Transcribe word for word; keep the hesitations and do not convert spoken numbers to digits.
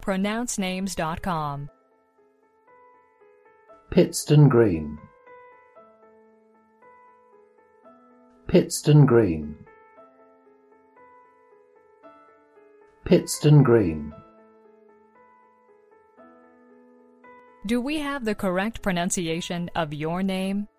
pronounce names dot com. Pitstone Green. Pitstone Green. Pitstone Green. Do we have the correct pronunciation of your name?